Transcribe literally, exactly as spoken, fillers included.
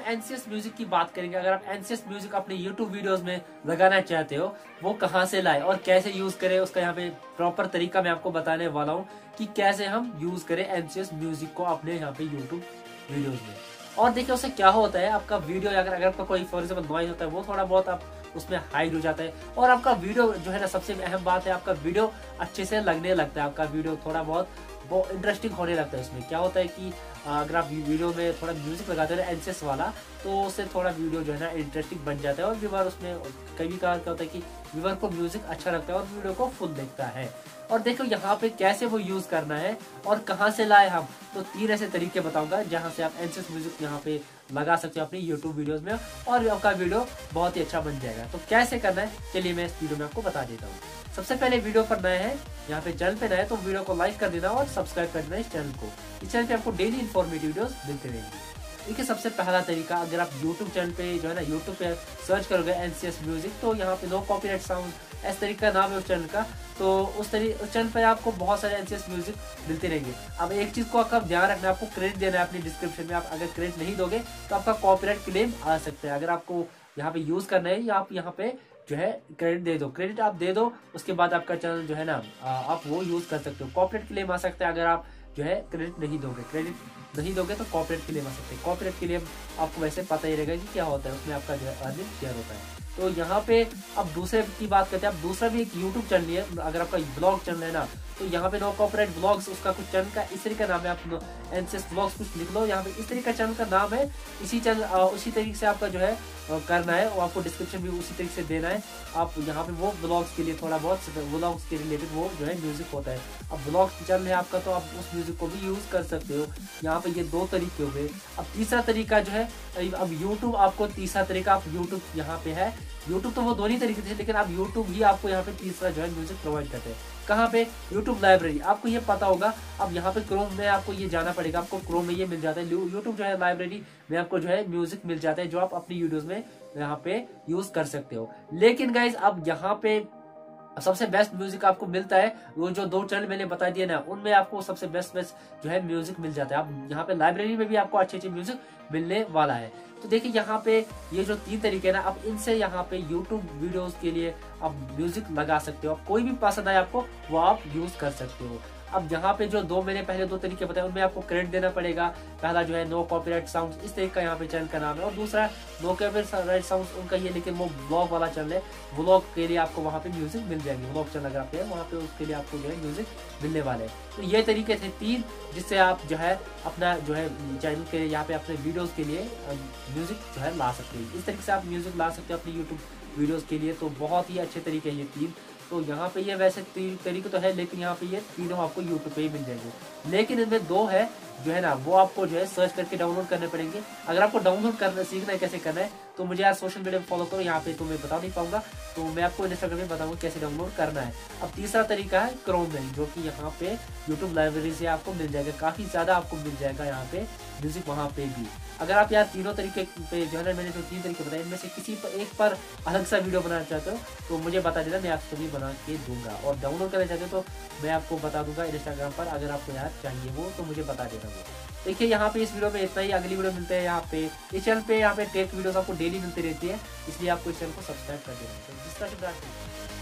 NCS music की बात करेंगे। अगर आप एनसीएस म्यूजिक अपने यूट्यूब वीडियोस में लगाना चाहते हो, वो कहाँ से लाए और कैसे यूज करें, उसका यहाँ पे प्रॉपर तरीका मैं आपको बताने वाला हूँ कि कैसे हम यूज करें एनसीएस म्यूजिक को अपने यहाँ पे यूट्यूब वीडियोस में। और देखिए उससे क्या होता है, आपका वीडियो अगर अगर आपका कोई फॉर एग्जाम्पल नॉइज होता है वो थोड़ा बहुत आप उसमें हाइड हो जाता है, और आपका वीडियो जो है ना, सबसे अहम बात है आपका वीडियो अच्छे से लगने लगता है। आपका वीडियो थोड़ा बहुत वो इंटरेस्टिंग होने लगता है। उसमें क्या होता है कि अगर आप वीडियो में थोड़ा म्यूजिक लगाते हैं एनसीएस वाला, तो उससे थोड़ा वीडियो जो है ना इंटरेस्टिंग बन जाता है, और व्यूअर उसमें कई बार क्या होता है कि व्यूअर को म्यूजिक अच्छा लगता है और वीडियो को फुल देखता है। और देखो यहाँ पे कैसे वो यूज करना है और कहाँ से लाए हम, तो तीन ऐसे तरीके बताऊंगा जहाँ से आप एनसीएस म्यूजिक यहाँ पे लगा सकते हो अपनी यूट्यूब वीडियोस में, और आपका वीडियो बहुत ही अच्छा बन जाएगा। तो कैसे करना है चलिए मैं इस वीडियो में आपको बता देता हूँ। सबसे पहले वीडियो पर नए हैं, यहाँ पे चैनल पे नए हैं तो वीडियो को लाइक कर देना और सब्सक्राइब कर देना इस चैनल को। इस चैनल पे आपको डेली इन्फॉर्मेटिव वीडियोस मिलते रहेंगे। देखिए सबसे पहला तरीका, अगर आप यूट्यूब चैनल पे जो है ना, यूट्यूब पे सर्च करोगे एनसीएस म्यूजिक, तो यहाँ पे नो कॉपीराइट साउंड इस तरीके का नाम है उस चैनल का, तो उस तरीके उस चैनल पर आपको बहुत सारे एनसीएस म्यूजिक मिलते रहेंगे। अब एक चीज को आपका ध्यान रखना है, आपको क्रेडिट देना है अपनी डिस्क्रिप्शन में। आप अगर क्रेडिट नहीं दोगे तो आपका कॉपीराइट क्लेम आ सकता है। अगर आपको यहाँ पे यूज करना है या आप यहाँ पे जो है क्रेडिट दे दो, क्रेडिट आप दे दो, उसके बाद आपका चैनल जो है ना आप वो यूज कर सकते हो। कॉपीराइट क्लेम आ सकता है अगर आप जो है क्रेडिट नहीं दोगे, क्रेडिट नहीं दोगे तो कॉपीराइट क्लेम आ सकते हैं। कॉपीराइट क्लेम आपको वैसे पता ही रहेगा कि क्या होता है, उसमें आपका जो है अर्निंग शेयर होता है। तो यहाँ पे अब दूसरे की बात करते हैं। अब दूसरा भी एक यूट्यूब चैनल है, अगर आपका ब्लॉग चैनल है ना, तो यहाँ पे नो कॉपीराइट ब्लॉग्स उसका कुछ चैनल का इस तरीके का नाम है, आप एनसीएस ब्लॉग्स कुछ लिख लो, यहाँ पे इस तरीके का चैनल का नाम है। इसी चैनल उसी तरीके से आपका जो है करना है, वो आपको डिस्क्रिप्शन भी उसी तरीके से देना है। आप यहाँ पे वो ब्लॉग्स के लिए थोड़ा बहुत ब्लॉग्स के रिलेटेड वो जो है म्यूजिक होता है। अब ब्लॉग चैनल है आपका तो आप उस म्यूजिक को भी यूज कर सकते हो। यहाँ पे ये दो तरीके हो गए। अब तीसरा तरीका जो है, अब यूट्यूब आपको तीसरा तरीका, आप यूट्यूब यहाँ पे है, यूट्यूब तो वो दोनों तरीके थे, लेकिन आप यूट्यूब ही आपको यहाँ पे तीसरा जो है म्यूजिक प्रोवाइड करते हैं। कहाँ पे? YouTube library. आपको ये पता होगा, अब यहाँ पे क्रोम में आपको ये जाना पड़ेगा, आपको क्रोम में ये मिल जाता है। यूट्यूब जो है लाइब्रेरी में आपको जो है म्यूजिक मिल जाता है, जो आप अपनी वीडियोस में यहाँ पे यूज कर सकते हो। लेकिन गाइज अब यहाँ पे सबसे बेस्ट म्यूजिक आपको मिलता है, वो जो दो चैनल मैंने बता दिए ना, उनमें आपको सबसे बेस्ट बेस्ट जो है म्यूजिक मिल जाता है। अब यहाँ पे लाइब्रेरी में भी आपको अच्छे अच्छे म्यूजिक मिलने वाला है। तो देखिए यहाँ पे ये जो तीन तरीके ना, अब इनसे यहाँ पे यूट्यूब वीडियोस के लिए आप म्यूजिक लगा सकते हो। कोई भी पसंद आए आपको वो आप यूज कर सकते हो। अब यहाँ पे जो दो मैंने पहले दो तरीके बताए, उनमें आपको क्रेडिट देना पड़ेगा। पहला जो है नो कॉपीराइट साउंड, इस तरीके का यहाँ पे चैनल का नाम है, और दूसरा नो कॉपीराइट साउंड उनका ये, लेकिन वो ब्लॉग वाला चैनल है। ब्लॉग के लिए आपको वहाँ पे म्यूजिक मिल जाएंगे। ब्लॉग चैनल अगर आप है वहाँ पे उसके लिए आपको जो है म्यूजिक मिलने वाले हैं। तो ये तरीके थे तीन, जिससे आप जो है अपना जो है चैनल के यहाँ पे अपने वीडियोज के लिए म्यूजिक जो है ला सकते हैं। इस तरीके से आप म्यूजिक ला सकते हो अपनी यूट्यूब वीडियोज के लिए। तो बहुत ही अच्छे तरीके ये तीन। तो यहाँ पे ये वैसे तीन तरीके तो है, लेकिन यहाँ पे ये तीनों आपको यूट्यूब पे ही मिल जाएंगे। लेकिन इनमें दो है जो है ना, वो आपको जो है सर्च करके डाउनलोड करने पड़ेंगे। अगर आपको डाउनलोड करना सीखना है कैसे करना है, तो मुझे यार सोशल मीडिया पे फॉलो करो, यहाँ पे तो मैं बता नहीं पाऊंगा, तो मैं आपको इंस्टाग्राम में बताऊंगा कैसे डाउनलोड करना है। अब तीसरा तरीका है क्रोम में, जो कि यहाँ पे यूट्यूब लाइब्रेरी से आपको मिल जाएगा, काफी ज्यादा आपको मिल जाएगा यहाँ पे म्यूजिक वहाँ पे भी। अगर आप यार तीनों तरीके पे जो है, मैंने जो तीन तरीके बताए, इनमें से किसी पर एक पर अलग सा वीडियो बनाना चाहते हो तो मुझे बता देना, मैं आपको भी बना के दूंगा। और डाउनलोड करना चाहते हो तो मैं आपको बता दूंगा इंस्टाग्राम पर, अगर आपको यार चाहिए वो तो मुझे बता देना वो। देखिए यहाँ पे इस वीडियो में इतना ही। अगली वीडियो मिलते हैं यहाँ पे इस चैनल पे, यहाँ पे टेक वीडियोस आपको डेली मिलती रहती है, इसलिए आपको इस चैनल को सब्सक्राइब कर देना है। तो जिस तरह से